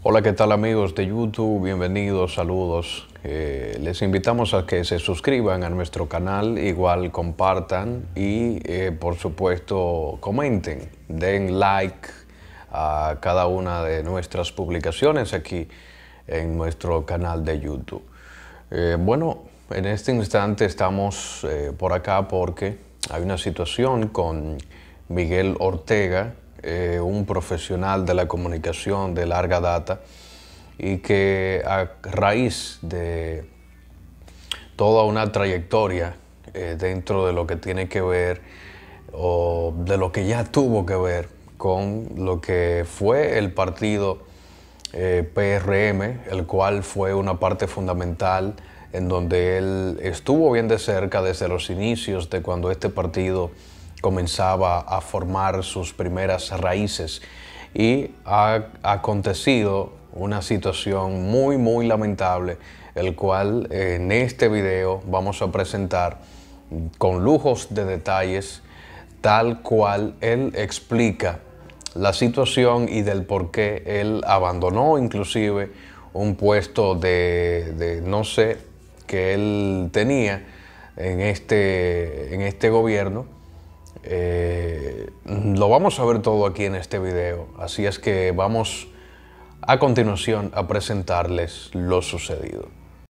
Hola, ¿qué tal amigos de YouTube? Bienvenidos, saludos. Les invitamos a que se suscriban a nuestro canal, igual compartan y por supuesto comenten, den like a cada una de nuestras publicaciones aquí en nuestro canal de YouTube. Bueno, en este instante estamos por acá porque hay una situación con Miguel Ortega, un profesional de la comunicación de larga data y que a raíz de toda una trayectoria dentro de lo que tiene que ver o de lo que ya tuvo que ver con lo que fue el partido PRM, el cual fue una parte fundamental en donde él estuvo bien de cerca desde los inicios de cuando este partido comenzaba a formar sus primeras raíces, y ha acontecido una situación muy lamentable, el cual en este video vamos a presentar con lujos de detalles, tal cual él explica la situación y del por qué él abandonó inclusive un puesto de no sé, que él tenía en este gobierno. Lo vamos a ver todo aquí en este video, así es que vamos a continuación a presentarles lo sucedido.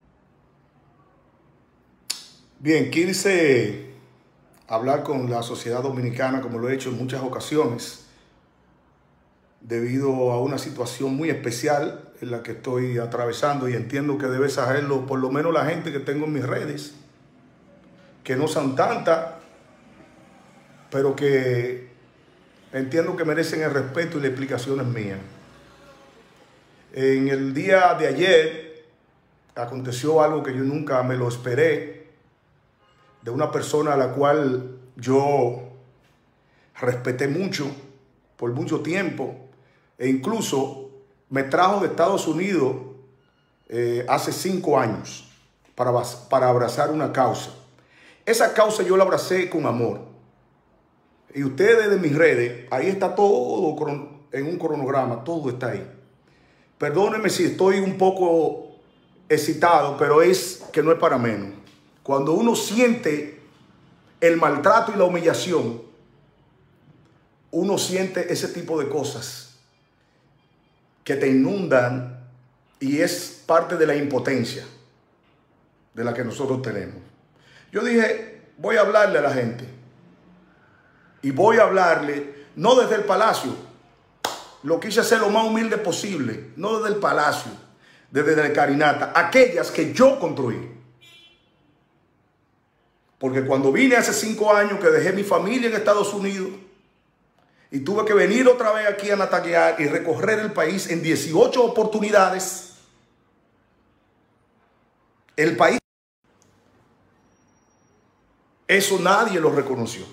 Bien, quise hablar con la sociedad dominicana, como lo he hecho en muchas ocasiones, debido a una situación muy especial en la que estoy atravesando, y entiendo que debe saberlo por lo menos la gente que tengo en mis redes, que no son tantas, pero que entiendo que merecen el respeto y las explicaciones mías. En el día de ayer aconteció algo que yo nunca me lo esperé, de una persona a la cual yo respeté mucho por mucho tiempo, e incluso me trajo de Estados Unidos hace 5 años para abrazar una causa. Esa causa yo la abracé con amor. Y ustedes de mis redes, ahí está todo en un cronograma, todo está ahí. Perdónenme si estoy un poco excitado, pero es que no es para menos. Cuando uno siente el maltrato y la humillación, uno siente ese tipo de cosas que te inundan, y es parte de la impotencia de la que nosotros tenemos. Yo dije, voy a hablarle a la gente. Y voy a hablarle, no desde el palacio, lo quise hacer lo más humilde posible, no desde el palacio, desde la carinata, aquellas que yo construí. Porque cuando vine hace 5 años que dejé mi familia en Estados Unidos y tuve que venir otra vez aquí a Nataguear y recorrer el país en 18 oportunidades, el país, eso nadie lo reconoció.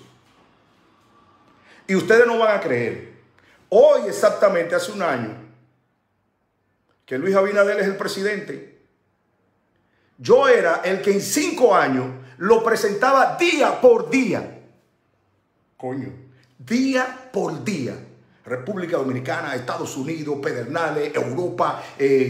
Y ustedes no van a creer. Hoy exactamente hace 1 año que Luis Abinader es el presidente. Yo era el que en 5 años lo presentaba día por día. Coño, día por día. República Dominicana, Estados Unidos, Pedernales, Europa,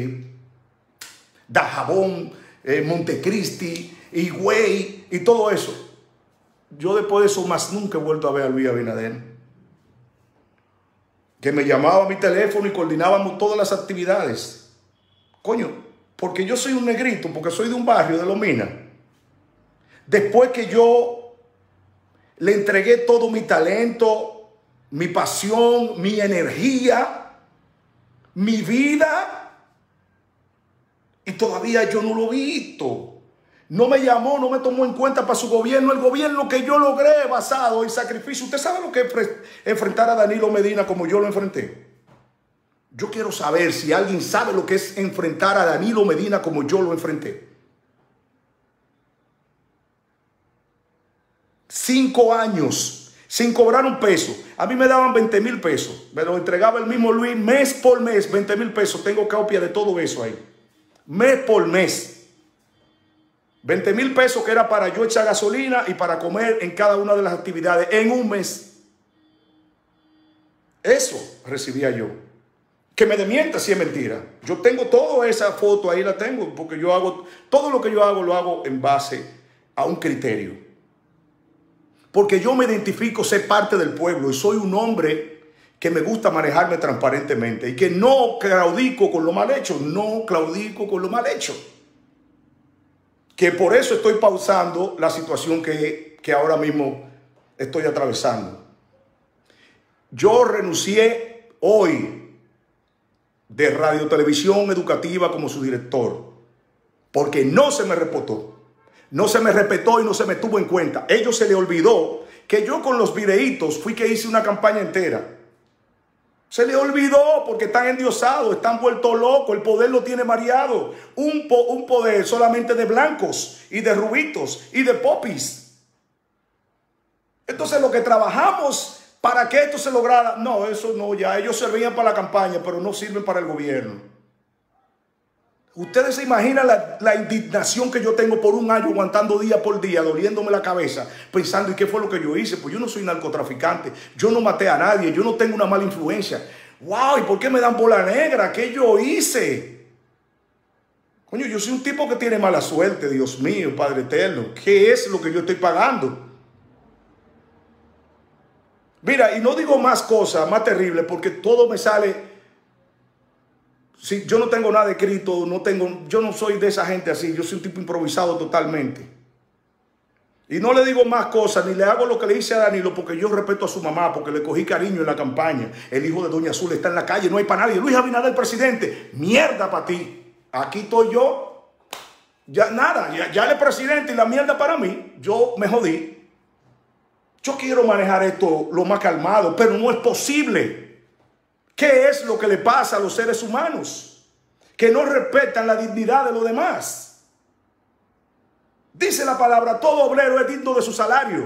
Dajabón, Montecristi, Higüey y todo eso. Yo después de eso más nunca he vuelto a ver a Luis Abinader, que me llamaba a mi teléfono y coordinábamos todas las actividades. Coño, porque yo soy un negrito, porque soy de un barrio de Lomina. Después que yo le entregué todo mi talento, mi pasión, mi energía, mi vida, y todavía yo no lo he visto. No me llamó, no me tomó en cuenta para su gobierno, el gobierno que yo logré basado en sacrificio. ¿Usted sabe lo que es enfrentar a Danilo Medina como yo lo enfrenté? Yo quiero saber si alguien sabe lo que es enfrentar a Danilo Medina como yo lo enfrenté. 5 años sin cobrar un peso. A mí me daban 20,000 pesos. Me lo entregaba el mismo Luis mes por mes, 20,000 pesos. Tengo copia de todo eso ahí. Mes por mes. 20,000 pesos que era para yo echar gasolina y para comer en cada una de las actividades en un mes. Eso recibía yo. Que me desmienta si es mentira. Yo tengo toda esa foto, ahí la tengo, porque yo hago, todo lo que yo hago lo hago en base a un criterio. Porque yo me identifico ser parte del pueblo y soy un hombre que me gusta manejarme transparentemente y que no claudico con lo mal hecho, no claudico con lo mal hecho. Que por eso estoy pausando la situación que ahora mismo estoy atravesando. Yo renuncié hoy de Radio Televisión Educativa como su director, porque no se me respetó, no se me respetó y no se me tuvo en cuenta. A ellos se les olvidó que yo con los videitos fui que hice una campaña entera. Se les olvidó porque están endiosados, están vueltos locos, el poder lo tiene mareado. Un poder solamente de blancos y de rubitos y de popis. Entonces lo que trabajamos para que esto se lograra, no, eso no, ya ellos servían para la campaña, pero no sirven para el gobierno. Ustedes se imaginan la indignación que yo tengo por un año aguantando día por día, doliéndome la cabeza, pensando, ¿y qué fue lo que yo hice? Pues yo no soy narcotraficante, yo no maté a nadie, yo no tengo una mala influencia. ¡Wow! ¿Y por qué me dan bola negra? ¿Qué yo hice? Coño, yo soy un tipo que tiene mala suerte, Dios mío, Padre eterno. ¿Qué es lo que yo estoy pagando? Mira, y no digo más cosas, más terribles, porque todo me sale. Si yo no tengo nada escrito, yo no soy de esa gente así, yo soy un tipo improvisado totalmente. Y no le digo más cosas, ni le hago lo que le hice a Danilo, porque yo respeto a su mamá, porque le cogí cariño en la campaña. El hijo de Doña Azul está en la calle, no hay para nadie. Luis Abinader, presidente, mierda para ti. Aquí estoy yo, ya nada, ya el presidente y la mierda para mí, yo me jodí. Yo quiero manejar esto lo más calmado, pero no es posible. ¿Qué es lo que le pasa a los seres humanos? Que no respetan la dignidad de los demás. Dice la palabra, todo obrero es digno de su salario.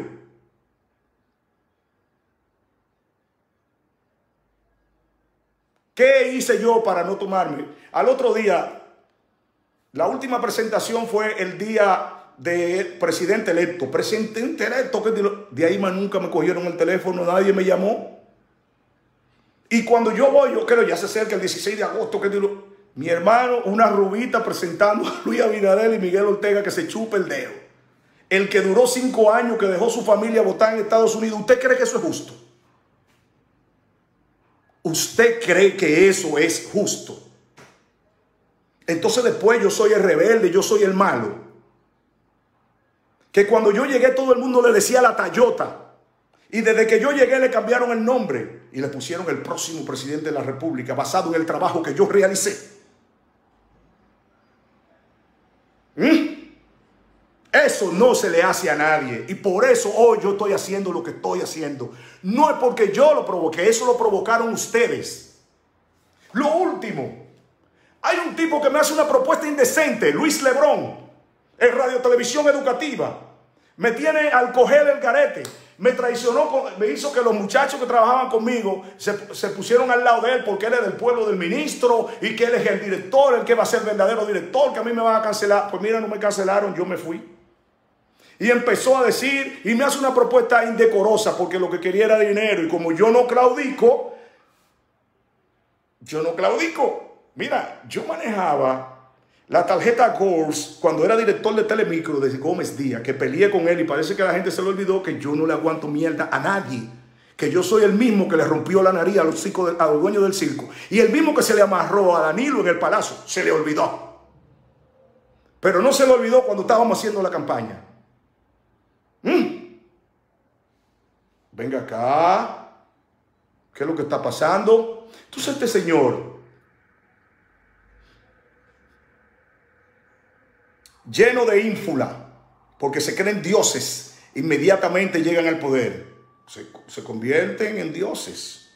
¿Qué hice yo para no tomarme? Al otro día, la última presentación fue el día de presidente electo. Presidente electo, que de ahí más nunca me cogieron el teléfono, nadie me llamó. Y cuando yo voy, yo creo, ya se acerca el 16 de agosto, que mi hermano, una rubita presentando a Luis Abinader y Miguel Ortega que se chupe el dedo. El que duró 5 años, que dejó su familia votar en Estados Unidos. ¿Usted cree que eso es justo? ¿Usted cree que eso es justo? Entonces después yo soy el rebelde, yo soy el malo. Que cuando yo llegué todo el mundo le decía la Tayota. Y desde que yo llegué le cambiaron el nombre y le pusieron el próximo presidente de la República basado en el trabajo que yo realicé. Eso no se le hace a nadie. Y por eso hoy yo estoy haciendo lo que estoy haciendo. No es porque yo lo provoqué, eso lo provocaron ustedes. Lo último, hay un tipo que me hace una propuesta indecente, Luis Lebrón, en Radio Televisión Educativa. Me tiene al coger el garete. Me traicionó, me hizo que los muchachos que trabajaban conmigo se pusieron al lado de él porque él es del pueblo del ministro y que él es el director, el que va a ser verdadero director, que a mí me van a cancelar. Pues mira, no me cancelaron, yo me fui. Y empezó a decir, y me hace una propuesta indecorosa porque lo que quería era dinero. Y como yo no claudico. Mira, yo manejaba la tarjeta Goals cuando era director de Telemicro de Gómez Díaz, que peleé con él y parece que a la gente se le olvidó que yo no le aguanto mierda a nadie. Que yo soy el mismo que le rompió la nariz a los dueños del circo. Y el mismo que se le amarró a Danilo en el Palacio. Se le olvidó. Pero no se le olvidó cuando estábamos haciendo la campaña. Venga acá. ¿Qué es lo que está pasando? Entonces este señor, lleno de ínfula, porque se creen dioses, inmediatamente llegan al poder. Se convierten en dioses.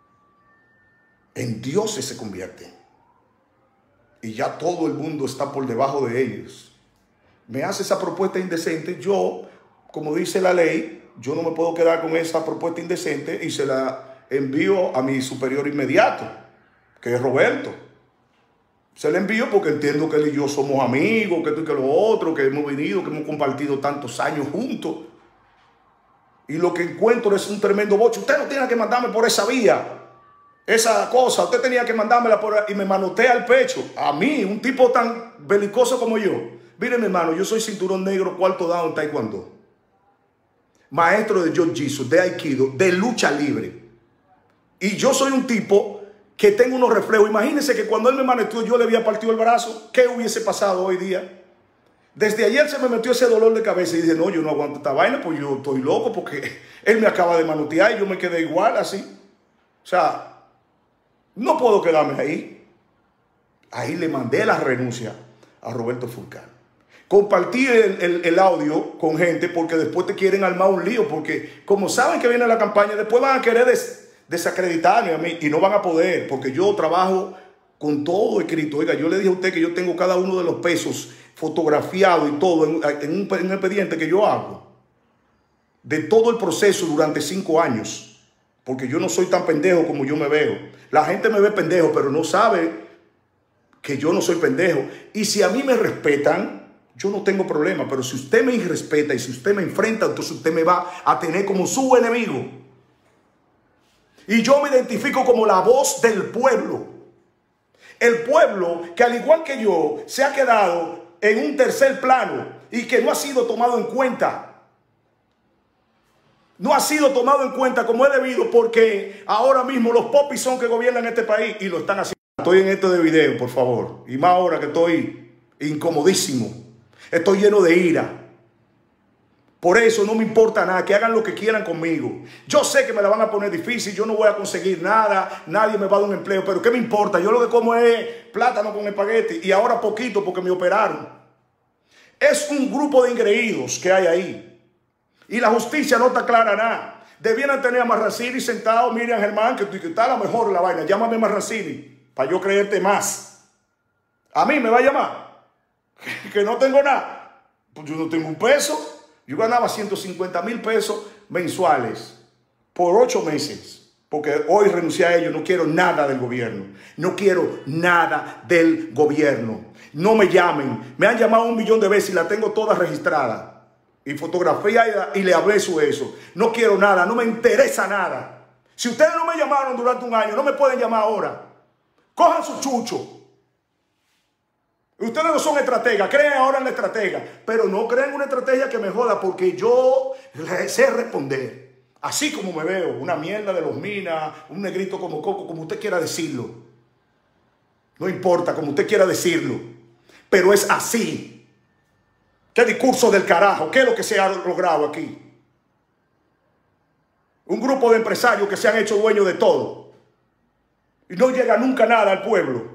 En dioses se convierten. Y ya todo el mundo está por debajo de ellos. Me hace esa propuesta indecente. Yo, como dice la ley, yo no me puedo quedar con esa propuesta indecente y se la envío a mi superior inmediato, que es Roberto. Se le envío porque entiendo que él y yo somos amigos, que esto y que lo otro, que hemos venido, que hemos compartido tantos años juntos. Y lo que encuentro es un tremendo boche. Usted no tiene que mandarme por esa vía. esa cosa, usted tenía que mandármela por ahí, y me manotea el pecho. A mí, un tipo tan belicoso como yo. Mire, mi hermano, yo soy cinturón negro, cuarto dado en taekwondo. Maestro de jiu-jitsu, de aikido, de lucha libre. Y yo soy un tipo que tengo unos reflejos. Imagínense que cuando él me manoteó, yo le había partido el brazo. ¿Qué hubiese pasado hoy día? Desde ayer se me metió ese dolor de cabeza y dije, no, yo no aguanto esta vaina, pues yo estoy loco porque él me acaba de manotear y yo me quedé igual así. O sea, no puedo quedarme ahí. Ahí le mandé la renuncia a Roberto Fulcar. Compartí el audio con gente porque después te quieren armar un lío, porque como saben que viene la campaña, después van a querer desacreditarme a mí y no van a poder, porque yo trabajo con todo escrito. Oiga, yo le dije a usted que yo tengo cada uno de los pesos fotografiado y todo en un expediente que yo hago de todo el proceso durante 5 años, porque yo no soy tan pendejo como yo me veo. La gente me ve pendejo, pero no sabe que yo no soy pendejo. Y si a mí me respetan, yo no tengo problema, pero si usted me irrespeta y si usted me enfrenta, entonces usted me va a tener como su enemigo. Y yo me identifico como la voz del pueblo. El pueblo que al igual que yo se ha quedado en un tercer plano y que no ha sido tomado en cuenta. No ha sido tomado en cuenta como es debido, porque ahora mismo los popis son que gobiernan este país y lo están haciendo. Estoy en esto de video, por favor. Y más ahora que estoy incomodísimo. Estoy lleno de ira. Por eso no me importa nada, que hagan lo que quieran conmigo. Yo sé que me la van a poner difícil, yo no voy a conseguir nada, nadie me va a dar un empleo, pero ¿qué me importa? Yo lo que como es plátano con espagueti y ahora poquito porque me operaron. Es un grupo de engreídos que hay ahí. Y la justicia no está clara nada. Debieran tener a Marrancini sentado, Miriam Germán, que está a lo mejor la vaina. Llámame Marrancini para yo creerte más. A mí me va a llamar. Que no tengo nada. Pues yo no tengo un peso. Yo ganaba 150,000 pesos mensuales por 8 meses. Porque hoy renuncié a ello. No quiero nada del gobierno. No quiero nada del gobierno. No me llamen. Me han llamado 1 millón de veces y la tengo toda registrada. Y fotografía y le hablé sobre eso. No quiero nada. No me interesa nada. Si ustedes no me llamaron durante 1 año, no me pueden llamar ahora. Cojan su chucho. Ustedes no son estrategas, creen ahora en la estratega, pero no creen una estrategia que me joda porque yo sé responder. Así como me veo, una mierda de los minas, un negrito como Coco, como usted quiera decirlo. No importa, como usted quiera decirlo, pero es así. ¿Qué discurso del carajo? ¿Qué es lo que se ha logrado aquí? Un grupo de empresarios que se han hecho dueños de todo y no llega nunca nada al pueblo.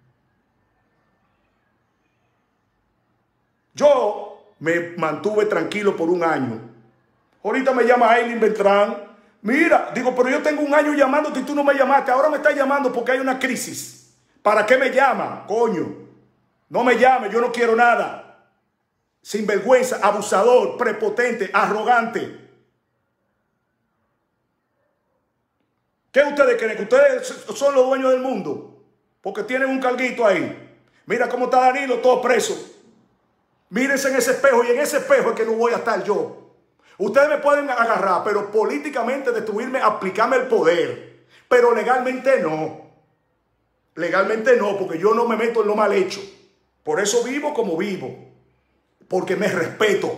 Yo me mantuve tranquilo por 1 año. Ahorita me llama Aileen Beltrán. Mira, digo, pero yo tengo 1 año llamándote y tú no me llamaste. Ahora me estás llamando porque hay una crisis. ¿Para qué me llama? Coño, no me llame, yo no quiero nada. Sinvergüenza, abusador, prepotente, arrogante. ¿Qué ustedes creen? ¿Que ustedes son los dueños del mundo? Porque tienen un carguito ahí. Mira cómo está Danilo, todo preso. Mírense en ese espejo y en ese espejo es que no voy a estar yo. Ustedes me pueden agarrar, pero políticamente destruirme, aplicarme el poder. Pero legalmente no. Legalmente no, porque yo no me meto en lo mal hecho. Por eso vivo como vivo. Porque me respeto.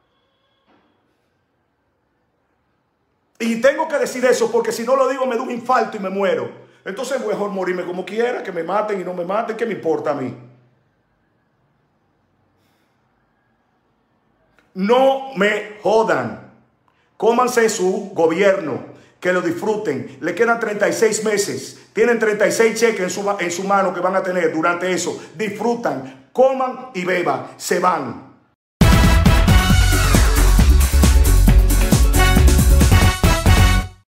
Y tengo que decir eso porque si no lo digo me da un infarto y me muero. Entonces mejor morirme como quiera, que me maten y no me maten, ¿qué me importa a mí? No me jodan. Cómanse su gobierno. Que lo disfruten. Le quedan 36 meses. Tienen 36 cheques en su mano que van a tener durante eso. Disfrutan, coman y beban. Se van.